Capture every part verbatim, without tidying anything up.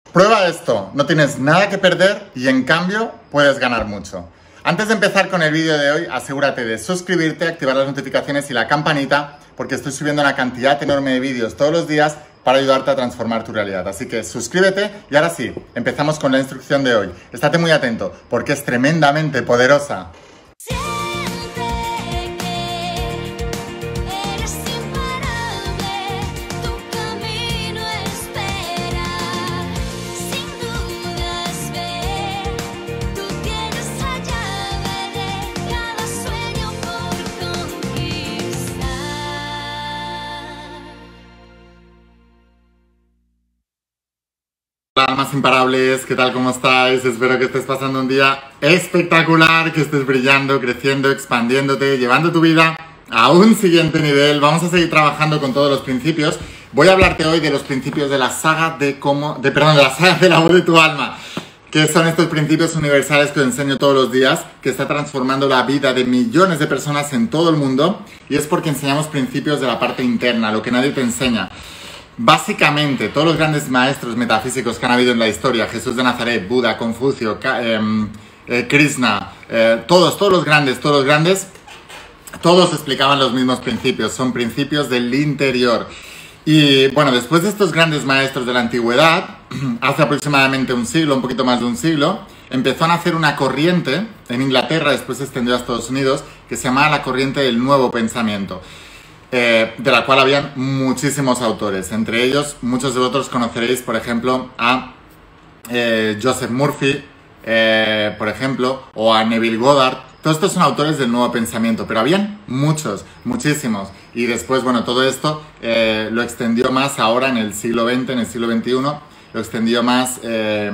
Prueba esto, no tienes nada que perder y en cambio puedes ganar mucho. Antes de empezar con el vídeo de hoy, asegúrate de suscribirte, activar las notificaciones y la campanita, porque estoy subiendo una cantidad enorme de vídeos todos los días para ayudarte a transformar tu realidad. Así que suscríbete y ahora sí, empezamos con la instrucción de hoy. Estate muy atento porque es tremendamente poderosa. Hola, almas imparables, ¿qué tal? ¿Cómo estáis? Espero que estés pasando un día espectacular, que estés brillando, creciendo, expandiéndote, llevando tu vida a un siguiente nivel. Vamos a seguir trabajando con todos los principios. Voy a hablarte hoy de los principios de la saga de cómo, de, perdón, de la saga de la voz de tu alma. ¿Qué son estos principios universales que os enseño todos los días? Que está transformando la vida de millones de personas en todo el mundo. Y es porque enseñamos principios de la parte interna, lo que nadie te enseña. Básicamente, todos los grandes maestros metafísicos que han habido en la historia, Jesús de Nazaret, Buda, Confucio, eh, eh, Krishna, eh, todos, todos los grandes, todos los grandes, todos explicaban los mismos principios, son principios del interior. Y bueno, después de estos grandes maestros de la antigüedad, hace aproximadamente un siglo, un poquito más de un siglo, empezó a nacer una corriente en Inglaterra, después se extendió a Estados Unidos, que se llamaba la corriente del nuevo pensamiento. Eh, de la cual habían muchísimos autores, entre ellos muchos de vosotros conoceréis, por ejemplo, a eh, Joseph Murphy, eh, por ejemplo, o a Neville Goddard. Todos estos son autores del nuevo pensamiento, pero habían muchos, muchísimos. Y después, bueno, todo esto eh, lo extendió más ahora en el siglo veinte, en el siglo veintiuno, lo extendió más eh,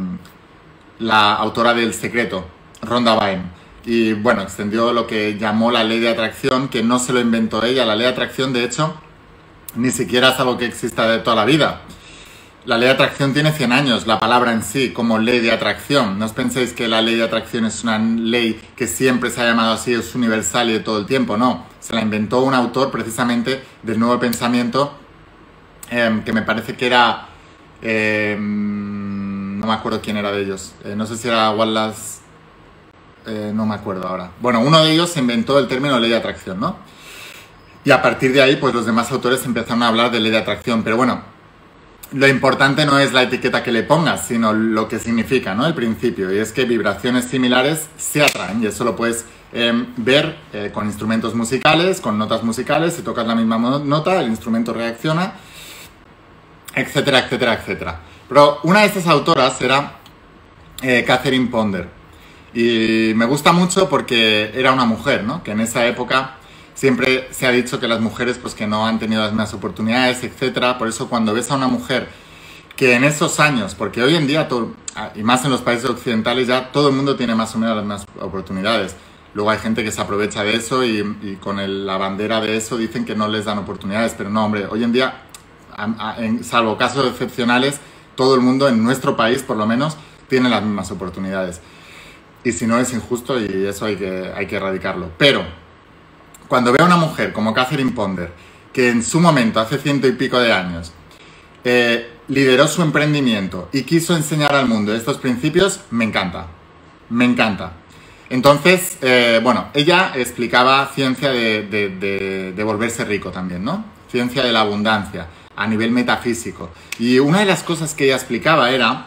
la autora del Secreto, Rhonda Byrne. Y bueno, extendió lo que llamó la ley de atracción, que no se lo inventó ella. La ley de atracción, de hecho, ni siquiera es algo que exista de toda la vida. La ley de atracción tiene cien años, la palabra en sí, como ley de atracción. No os penséis que la ley de atracción es una ley que siempre se ha llamado así, es universal y de todo el tiempo. No, se la inventó un autor precisamente del nuevo pensamiento, eh, que me parece que era... Eh, no me acuerdo quién era de ellos. Eh, no sé si era Wallace... Eh, no me acuerdo ahora. Bueno, uno de ellos se inventó el término ley de atracción, ¿no? Y a partir de ahí, pues los demás autores empezaron a hablar de ley de atracción. Pero bueno, lo importante no es la etiqueta que le pongas, sino lo que significa, ¿no? El principio. Y es que vibraciones similares se atraen. Y eso lo puedes eh, ver eh, con instrumentos musicales, con notas musicales. Si tocas la misma nota, el instrumento reacciona, etcétera, etcétera, etcétera. Pero una de estas autoras era eh, Catherine Ponder. Y me gusta mucho porque era una mujer, ¿no? Que en esa época siempre se ha dicho que las mujeres pues que no han tenido las mismas oportunidades, etcétera. Por eso cuando ves a una mujer que en esos años, porque hoy en día, todo, y más en los países occidentales, ya todo el mundo tiene más o menos las mismas oportunidades. Luego hay gente que se aprovecha de eso y, y con el, la bandera de eso dicen que no les dan oportunidades. Pero no, hombre, hoy en día, a, a, en, salvo casos excepcionales, todo el mundo en nuestro país, por lo menos, tiene las mismas oportunidades. Y si no, es injusto y eso hay que, hay que erradicarlo. Pero cuando veo a una mujer como Catherine Ponder, que en su momento, hace ciento y pico de años, eh, lideró su emprendimiento y quiso enseñar al mundo estos principios, me encanta. Me encanta. Entonces, eh, bueno, ella explicaba ciencia de, de, de, de volverse rico también, ¿no? Ciencia de la abundancia, a nivel metafísico. Y una de las cosas que ella explicaba era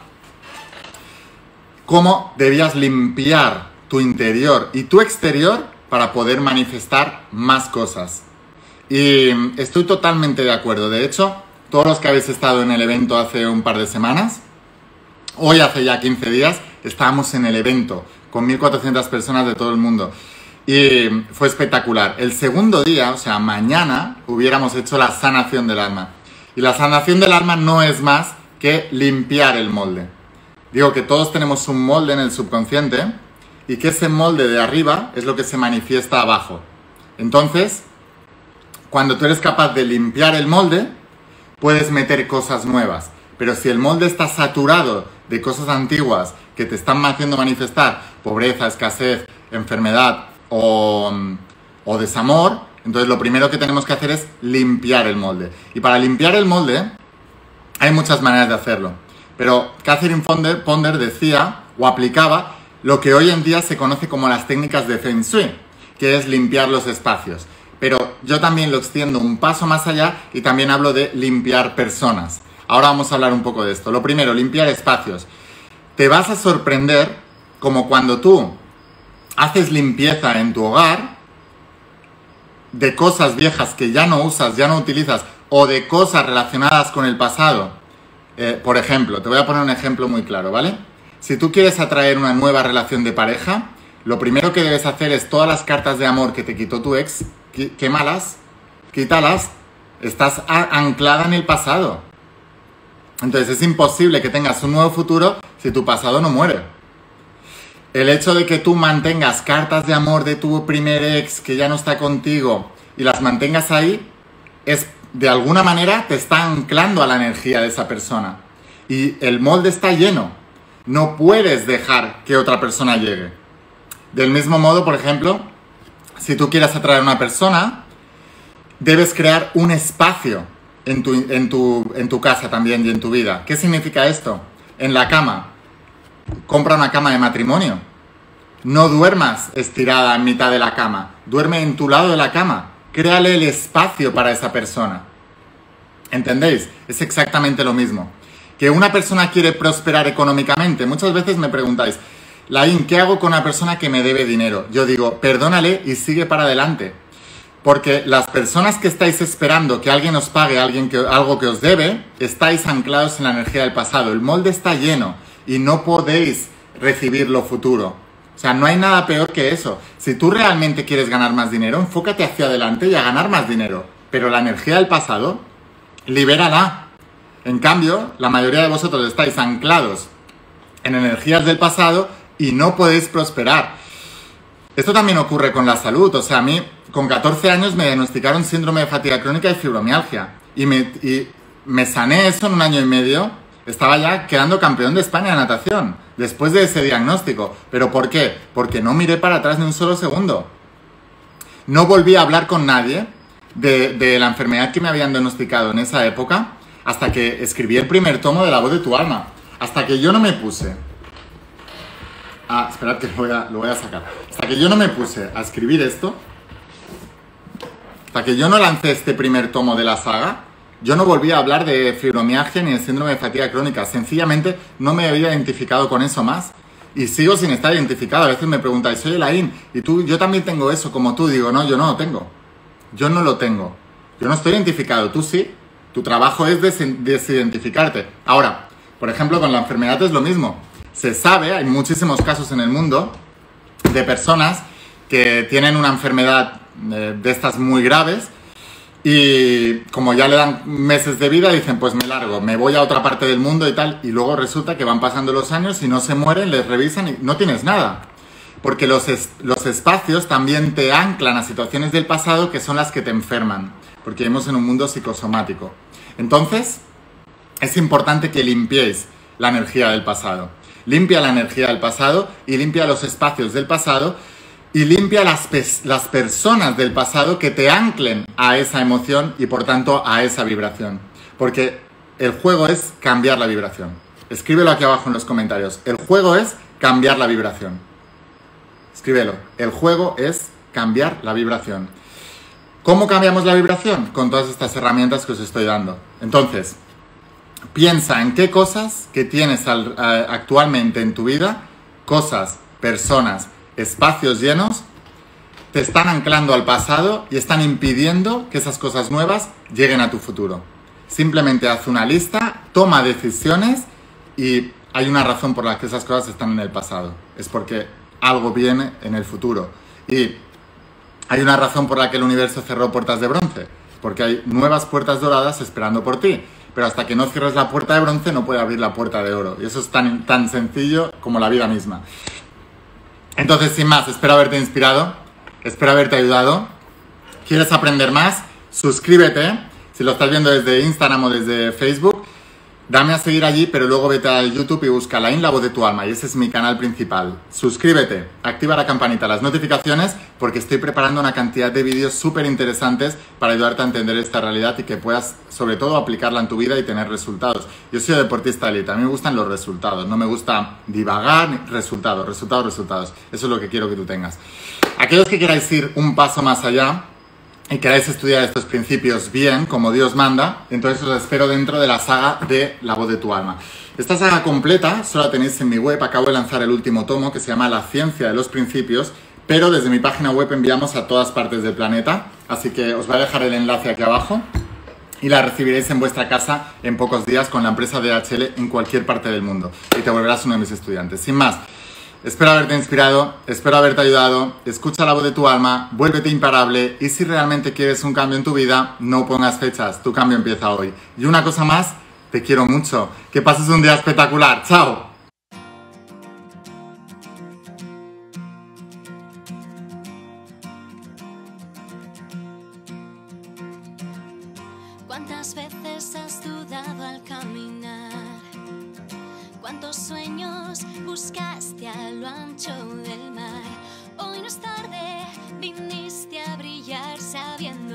cómo debías limpiar tu interior y tu exterior para poder manifestar más cosas. Y estoy totalmente de acuerdo. De hecho, todos los que habéis estado en el evento hace un par de semanas, hoy hace ya quince días, estábamos en el evento con mil cuatrocientas personas de todo el mundo. Y fue espectacular. El segundo día, o sea, mañana, hubiéramos hecho la sanación del alma. Y la sanación del alma no es más que limpiar el molde. Digo que todos tenemos un molde en el subconsciente y que ese molde de arriba es lo que se manifiesta abajo. Entonces, cuando tú eres capaz de limpiar el molde, puedes meter cosas nuevas. Pero si el molde está saturado de cosas antiguas que te están haciendo manifestar pobreza, escasez, enfermedad o, o desamor, entonces lo primero que tenemos que hacer es limpiar el molde. Y para limpiar el molde hay muchas maneras de hacerlo. pero Catherine Ponder, Ponder decía o aplicaba lo que hoy en día se conoce como las técnicas de Feng Shui, que es limpiar los espacios. Pero yo también lo extiendo un paso más allá y también hablo de limpiar personas. Ahora vamos a hablar un poco de esto. Lo primero, limpiar espacios. Te vas a sorprender como cuando tú haces limpieza en tu hogar de cosas viejas que ya no usas, ya no utilizas, o de cosas relacionadas con el pasado. Eh, por ejemplo, te voy a poner un ejemplo muy claro, ¿vale? Si tú quieres atraer una nueva relación de pareja, lo primero que debes hacer es todas las cartas de amor que te quitó tu ex, quémalas, quítalas, estás anclada en el pasado. Entonces es imposible que tengas un nuevo futuro si tu pasado no muere. El hecho de que tú mantengas cartas de amor de tu primer ex que ya no está contigo y las mantengas ahí, es de alguna manera te está anclando a la energía de esa persona. Y el molde está lleno. No puedes dejar que otra persona llegue. Del mismo modo, por ejemplo, si tú quieres atraer a una persona, debes crear un espacio en tu, en tu, en tu casa también y en tu vida. ¿Qué significa esto? En la cama. Compra una cama de matrimonio. No duermas estirada en mitad de la cama. Duerme en tu lado de la cama. Créale el espacio para esa persona. ¿Entendéis? Es exactamente lo mismo. Que una persona quiere prosperar económicamente. Muchas veces me preguntáis, Laín, ¿qué hago con una persona que me debe dinero? Yo digo, perdónale y sigue para adelante. Porque las personas que estáis esperando que alguien os pague alguien que, algo que os debe, estáis anclados en la energía del pasado. El molde está lleno y no podéis recibir lo futuro. O sea, no hay nada peor que eso. Si tú realmente quieres ganar más dinero, enfócate hacia adelante y a ganar más dinero. Pero la energía del pasado, libérala. En cambio, la mayoría de vosotros estáis anclados en energías del pasado y no podéis prosperar. Esto también ocurre con la salud. O sea, a mí con catorce años me diagnosticaron síndrome de fatiga crónica y fibromialgia. Y me, y me sané eso en un año y medio. Estaba ya quedando campeón de España de natación después de ese diagnóstico. ¿Pero por qué? Porque no miré para atrás ni un solo segundo. No volví a hablar con nadie de, de la enfermedad que me habían diagnosticado en esa época hasta que escribí el primer tomo de La Voz de tu Alma. Hasta que yo no me puse... Ah, esperad que lo voy, a, lo voy a sacar. Hasta que yo no me puse a escribir esto, hasta que yo no lancé este primer tomo de la saga, yo no volví a hablar de fibromialgia ni de síndrome de fatiga crónica. Sencillamente no me había identificado con eso más. Y sigo sin estar identificado. A veces me preguntáis, oye, Laín, ¿y tú? Yo también tengo eso como tú. Digo, no, yo no lo tengo. Yo no lo tengo. Yo no estoy identificado. Tú sí. Tu trabajo es des- desidentificarte. Ahora, por ejemplo, con la enfermedad es lo mismo. Se sabe, hay muchísimos casos en el mundo de personas que tienen una enfermedad eh, de estas muy graves y como ya le dan meses de vida dicen, pues me largo, me voy a otra parte del mundo y tal, y luego resulta que van pasando los años y no se mueren, les revisan y no tienes nada. Porque los, es- los espacios también te anclan a situaciones del pasado que son las que te enferman, porque vivimos en un mundo psicosomático. Entonces, es importante que limpiéis la energía del pasado. Limpia la energía del pasado y limpia los espacios del pasado y limpia las, las personas del pasado que te anclen a esa emoción y por tanto a esa vibración. Porque el juego es cambiar la vibración. Escríbelo aquí abajo en los comentarios. El juego es cambiar la vibración. Escríbelo. El juego es cambiar la vibración. ¿Cómo cambiamos la vibración? Con todas estas herramientas que os estoy dando. Entonces, piensa en qué cosas que tienes al, uh, actualmente en tu vida, cosas, personas, espacios llenos, te están anclando al pasado y están impidiendo que esas cosas nuevas lleguen a tu futuro. Simplemente haz una lista, toma decisiones y hay una razón por la que esas cosas están en el pasado. Es porque algo viene en el futuro. Y hay una razón por la que el universo cerró puertas de bronce. Porque hay nuevas puertas doradas esperando por ti. Pero hasta que no cierres la puerta de bronce no puede abrir la puerta de oro. Y eso es tan, tan sencillo como la vida misma. Entonces, sin más, espero haberte inspirado. Espero haberte ayudado. ¿Quieres aprender más? Suscríbete. Si lo estás viendo desde Instagram o desde Facebook. dame a seguir allí, pero luego vete al YouTube y busca Laín, la voz de tu alma, y ese es mi canal principal. Suscríbete, activa la campanita, las notificaciones, porque estoy preparando una cantidad de vídeos súper interesantes para ayudarte a entender esta realidad y que puedas, sobre todo, aplicarla en tu vida y tener resultados. Yo soy deportista élite, a mí me gustan los resultados, no me gusta divagar, ni resultados, resultados, resultados. Eso es lo que quiero que tú tengas. Aquellos que queráis ir un paso más allá y queráis estudiar estos principios bien, como Dios manda, entonces os espero dentro de la saga de La voz de tu alma. Esta saga completa solo la tenéis en mi web, acabo de lanzar el último tomo que se llama La ciencia de los principios, pero desde mi página web enviamos a todas partes del planeta, así que os voy a dejar el enlace aquí abajo y la recibiréis en vuestra casa en pocos días con la empresa D H L en cualquier parte del mundo y te volverás uno de mis estudiantes. Sin más, espero haberte inspirado, espero haberte ayudado, escucha la voz de tu alma, vuélvete imparable y si realmente quieres un cambio en tu vida, no pongas fechas, tu cambio empieza hoy. Y una cosa más, te quiero mucho, que pases un día espectacular, ¡chao! ¿Cuántas veces has dudado al caminar? ¿Cuántos sueños buscaste a lo ancho del mar? Hoy no es tarde, viniste a brillar sabiendo